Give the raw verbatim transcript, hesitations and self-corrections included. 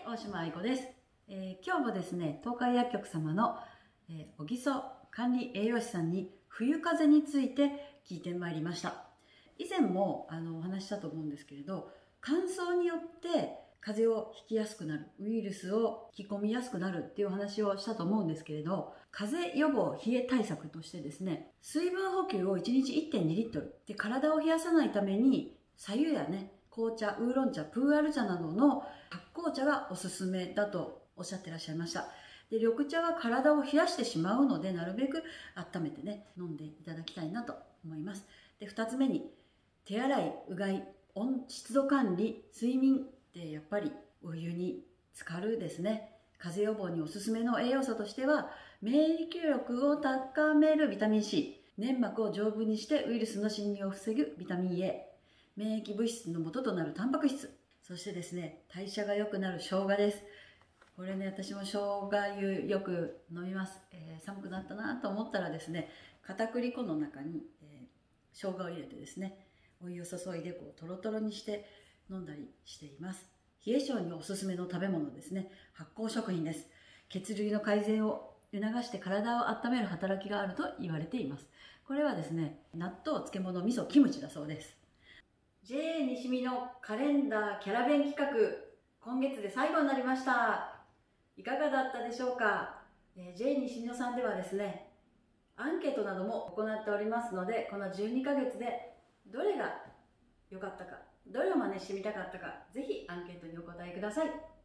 大島愛子です。えー、今日もですね、東海薬局様の、えー、小木曽管理栄養士さんに冬風邪について聞いてまいりました。以前もあのお話ししたと思うんですけれど、乾燥によって風邪をひきやすくなる、ウイルスを引き込みやすくなるっていうお話をしたと思うんですけれど、風邪予防冷え対策としてですね、水分補給をいちにち いってんにリットルで、体を冷やさないために白湯やね、紅茶、ウーロン茶、プーアル茶などの発酵茶がおすすめだとおっしゃってらっしゃいました。で、緑茶は体を冷やしてしまうので、なるべく温めてね、飲んでいただきたいなと思います。で、ふたつめに、手洗い、うがい、温湿度管理、睡眠ってやっぱりお湯に浸かるですね。風邪予防におすすめの栄養素としては、免疫力を高めるビタミン C、粘膜を丈夫にしてウイルスの侵入を防ぐビタミン A、免疫物質の元となるタンパク質、そしてですね、代謝が良くなる生姜です。これね、私も生姜湯よく飲みます。えー、寒くなったなと思ったらですね、片栗粉の中に、えー、生姜を入れてですね、お湯を注いでこうトロトロにして飲んだりしています。冷え性におすすめの食べ物ですね、発酵食品です。血流の改善を促して体を温める働きがあると言われています。これはですね、納豆、漬物、味噌、キムチだそうです。ジェー 西見のカレンダーキャラ弁企画、今月で最後になりました。いかがだったでしょうか。えー、ジェー 西野さんではですね、アンケートなども行っておりますので、このじゅうにかげつでどれが良かったか、どれを真似してみたかったか、ぜひアンケートにお答えください。